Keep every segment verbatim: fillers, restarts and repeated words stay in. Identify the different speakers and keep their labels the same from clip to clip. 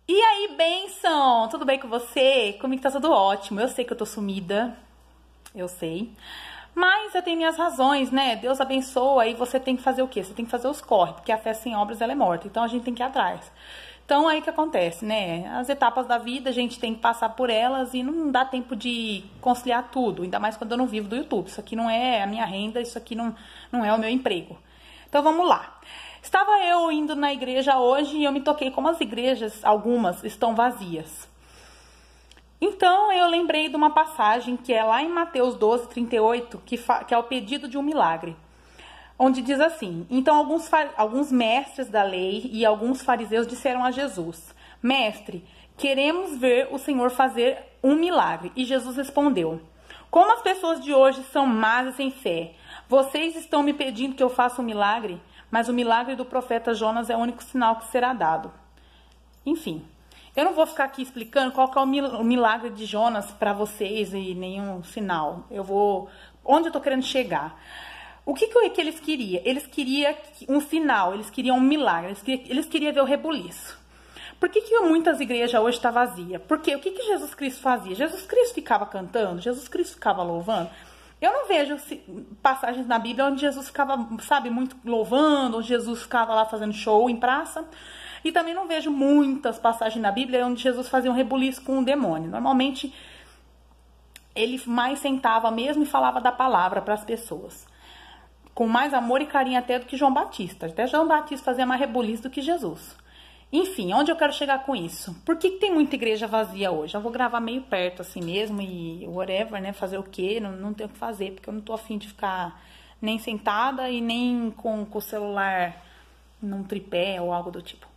Speaker 1: E aí, Benção? Tudo bem com você? Comigo tá tudo ótimo. Eu sei que eu tô sumida, eu sei. Mas eu tenho minhas razões, né? Deus abençoa e você tem que fazer o quê? Você tem que fazer os corre, porque a fé sem obras ela é morta. Então a gente tem que ir atrás. Então aí que acontece, né? As etapas da vida a gente tem que passar por elas e não dá tempo de conciliar tudo. Ainda mais quando eu não vivo do YouTube. Isso aqui não é a minha renda, isso aqui não, não é o meu emprego. Então vamos lá. Estava eu indo na igreja hoje e eu me toquei como as igrejas, algumas, estão vazias. Então eu lembrei de uma passagem que é lá em Mateus doze, trinta e oito, que, que é o pedido de um milagre. Onde diz assim: então alguns, alguns mestres da lei e alguns fariseus disseram a Jesus: Mestre, queremos ver o Senhor fazer um milagre. E Jesus respondeu: como as pessoas de hoje são más e sem fé, vocês estão me pedindo que eu faça um milagre? Mas o milagre do profeta Jonas é o único sinal que será dado. Enfim, eu não vou ficar aqui explicando qual que é o milagre de Jonas para vocês e nenhum sinal. Eu vou... Onde eu tô querendo chegar? O que, que, que eles queriam? Eles queriam um sinal, eles queriam um milagre, eles queriam, eles queriam ver o rebuliço. Por que, que muitas igrejas hoje estão vazias? Porque o que, que Jesus Cristo fazia? Jesus Cristo ficava cantando, Jesus Cristo ficava louvando. Eu não vejo passagens na Bíblia onde Jesus ficava, sabe, muito louvando, onde Jesus ficava lá fazendo show em praça. E também não vejo muitas passagens na Bíblia onde Jesus fazia um rebuliço com um demônio. Normalmente, ele mais sentava mesmo e falava da palavra para as pessoas. Com mais amor e carinho até do que João Batista. Até João Batista fazia mais rebuliço do que Jesus. Enfim, onde eu quero chegar com isso? Por que, que tem muita igreja vazia hoje? Eu vou gravar meio perto assim mesmo e whatever, né? Fazer o quê? Não, não tenho o que fazer, porque eu não tô afim de ficar nem sentada e nem com, com o celular num tripé ou algo do tipo.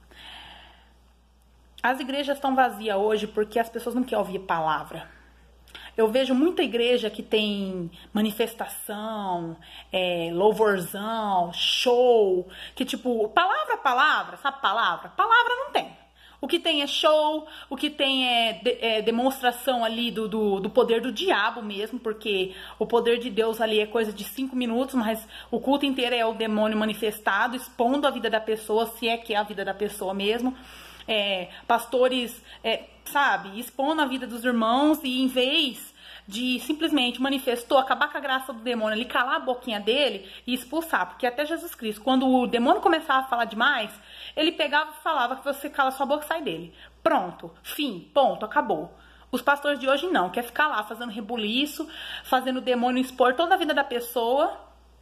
Speaker 1: As igrejas estão vazias hoje porque as pessoas não querem ouvir palavra. Eu vejo muita igreja que tem manifestação, é, louvorzão, show, que tipo, palavra, palavra, sabe palavra? Palavra não tem. O que tem é show, o que tem é, de, é demonstração ali do, do, do poder do diabo mesmo, porque o poder de Deus ali é coisa de cinco minutos, mas o culto inteiro é o demônio manifestado, expondo a vida da pessoa, se é que é a vida da pessoa mesmo. É, pastores, é, sabe, expondo a vida dos irmãos e em vez de simplesmente manifestou, acabar com a graça do demônio ali, calar a boquinha dele e expulsar, porque até Jesus Cristo, quando o demônio começava a falar demais, ele pegava e falava que você cala sua boca e sai dele. Pronto, fim, ponto, acabou. Os pastores de hoje não, quer ficar lá fazendo rebuliço, fazendo o demônio expor toda a vida da pessoa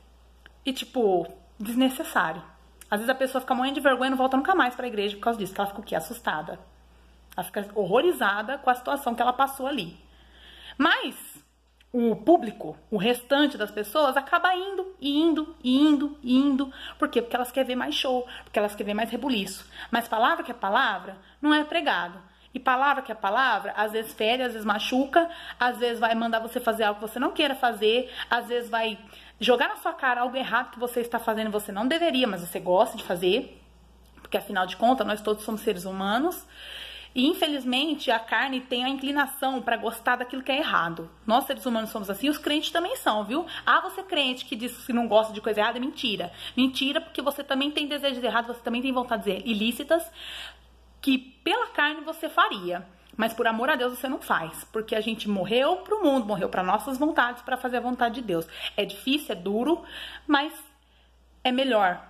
Speaker 1: e tipo, desnecessário. Às vezes a pessoa fica morrendo de vergonha e não volta nunca mais para a igreja por causa disso, que ela fica o quê? Assustada. Ela fica horrorizada com a situação que ela passou ali. Mas o público, o restante das pessoas, acaba indo, e indo, e indo, e indo. Por quê? Porque elas querem ver mais show, porque elas querem ver mais rebuliço. Mas palavra que é palavra não é pregado. E palavra que é palavra, às vezes fere, às vezes machuca, às vezes vai mandar você fazer algo que você não queira fazer, às vezes vai jogar na sua cara algo errado que você está fazendo e você não deveria, mas você gosta de fazer, porque afinal de contas nós todos somos seres humanos. E infelizmente a carne tem a inclinação para gostar daquilo que é errado. Nós seres humanos somos assim, os crentes também são, viu? Ah, você crente que diz que não gosta de coisa errada, é mentira. Mentira, porque você também tem desejos errados, você também tem vontades ilícitas, que pela carne você faria, mas por amor a Deus você não faz, porque a gente morreu pro mundo, morreu para nossas vontades, para fazer a vontade de Deus. É difícil, é duro, mas é melhor.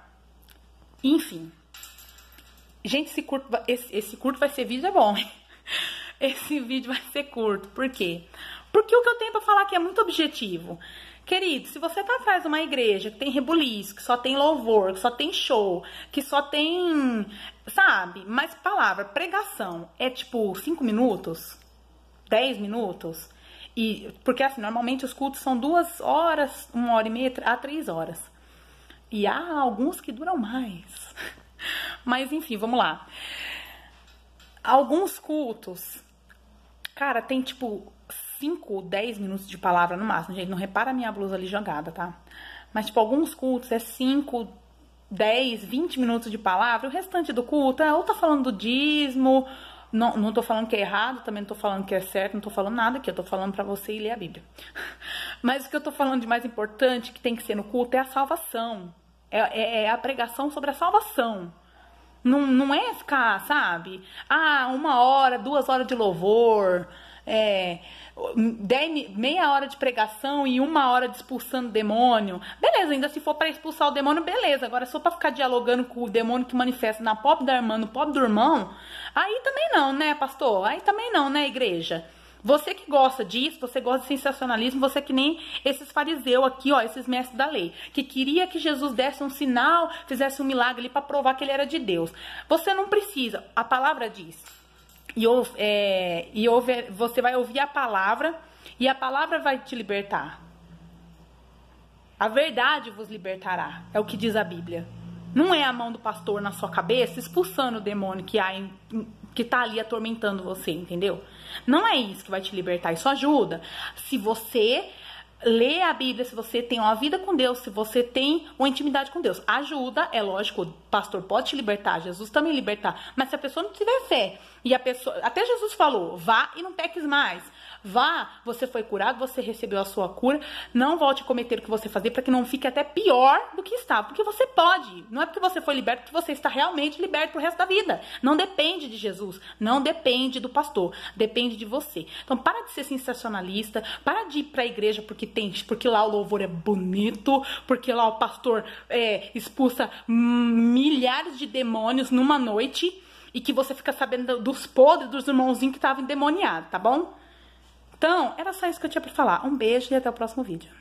Speaker 1: Enfim, gente, esse curto, esse, esse curto vai ser vídeo, é bom. Esse vídeo vai ser curto, por quê? Porque o que eu tenho para falar aqui é muito objetivo. Querido, se você tá atrás de uma igreja que tem rebuliço, que só tem louvor, que só tem show, que só tem, sabe, mais palavra, pregação, é tipo cinco minutos, dez minutos, e porque assim, normalmente os cultos são duas horas, uma hora e meia, a três horas. E há alguns que duram mais. Mas enfim, vamos lá. Alguns cultos, cara, tem tipo cinco, dez minutos de palavra no máximo. Gente, não repara a minha blusa ali jogada, tá? Mas, tipo, alguns cultos é cinco, dez, vinte minutos de palavra. O restante do culto é ou tá falando do dízimo. Não, não tô falando que é errado, também não tô falando que é certo, não tô falando nada aqui. Eu tô falando pra você ir ler a Bíblia. Mas o que eu tô falando de mais importante que tem que ser no culto é a salvação. É, é, é a pregação sobre a salvação. Não, não é ficar, sabe? Ah, uma hora, duas horas de louvor, é, dez, meia hora de pregação e uma hora de expulsando demônio. Beleza, ainda se for para expulsar o demônio, beleza. Agora, se for pra ficar dialogando com o demônio que manifesta na pobre da irmã, no pobre do irmão, aí também não, né, pastor? Aí também não, né, igreja? Você que gosta disso, você gosta de sensacionalismo, você é que nem esses fariseus aqui, ó, esses mestres da lei, que queria que Jesus desse um sinal, fizesse um milagre ali para provar que ele era de Deus. Você não precisa, a palavra diz, e, é, e ouve, você vai ouvir a palavra, e a palavra vai te libertar. A verdade vos libertará, é o que diz a Bíblia. Não é a mão do pastor na sua cabeça expulsando o demônio que há em, que tá ali atormentando você, entendeu? Não é isso que vai te libertar, isso ajuda. Se você lê a Bíblia, se você tem uma vida com Deus, se você tem uma intimidade com Deus, ajuda, é lógico, o pastor pode te libertar, Jesus também libertar, mas se a pessoa não tiver fé, e a pessoa, até Jesus falou, vá e não peques mais, vá, você foi curado, você recebeu a sua cura, não volte a cometer o que você fazer, para que não fique até pior do que estava, porque você pode, não é porque você foi liberto que você está realmente liberto pro resto da vida, não depende de Jesus, não depende do pastor, depende de você. Então para de ser sensacionalista, para de ir pra igreja porque tem, porque lá o louvor é bonito, porque lá o pastor é, expulsa milhares de demônios numa noite, e que você fica sabendo dos podres dos irmãozinhos que estavam endemoniados, tá bom? Então, era só isso que eu tinha pra falar. Um beijo e até o próximo vídeo.